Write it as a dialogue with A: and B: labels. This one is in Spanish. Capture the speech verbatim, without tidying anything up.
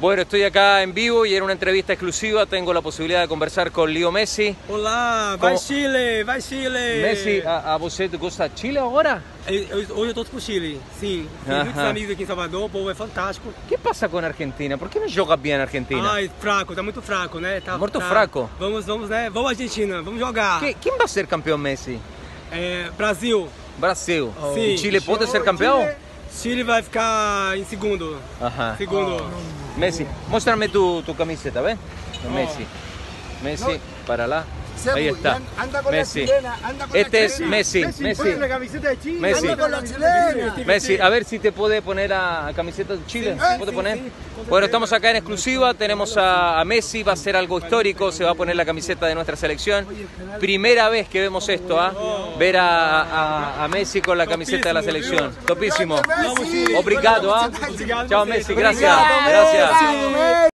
A: Bueno, estoy acá en vivo y en una entrevista exclusiva tengo la posibilidad de conversar con Leo Messi.
B: Olá, vai Chile, vai Chile!
A: Messi, a, a você gosta de Chile agora?
B: Eu, eu, hoje eu torço pro Chile, sim. Tenho muitos amigos aqui em Salvador, o povo é fantástico.
A: O que passa com a Argentina? Por que não joga bem a Argentina?
B: Ai, fraco, tá muito fraco, né? Tá,
A: muito
B: tá.
A: fraco?
B: Vamos, vamos, né? Vamos Argentina, vamos jogar.
A: Que, quem vai ser campeão, Messi?
B: É, Brasil.
A: Brasil.
B: Oh.
A: E Chile pode ser campeão?
B: Chile, Chile vai ficar em segundo.
A: Ajá.
B: Segundo.
A: Oh. Messi, muéstrame tu, tu camiseta, ¿ves? Oh. Messi. Messi, no. Para lá. Ahí está.
C: Anda con
A: Messi.
C: La chilena, anda con
A: este
C: la
A: es
C: chilena.
A: Messi.
C: Messi,
A: Messi.
C: Messi. La camiseta de Chile.
A: Messi.
C: Anda con la chilena.
A: Messi, a ver si te puede poner a camiseta de Chile.
B: Sí,
A: ¿Puede
B: sí,
A: poner?
B: sí.
A: Bueno, estamos acá en exclusiva. Tenemos a, a Messi. Va a ser algo histórico. Se va a poner la camiseta de nuestra selección. Primera vez que vemos esto, ¿ah? ¿eh? Ver a, a, a Messi con la camiseta de la selección. Topísimo. Obrigado, ¿ah? ¿eh? Chao, Messi. Gracias. Gracias.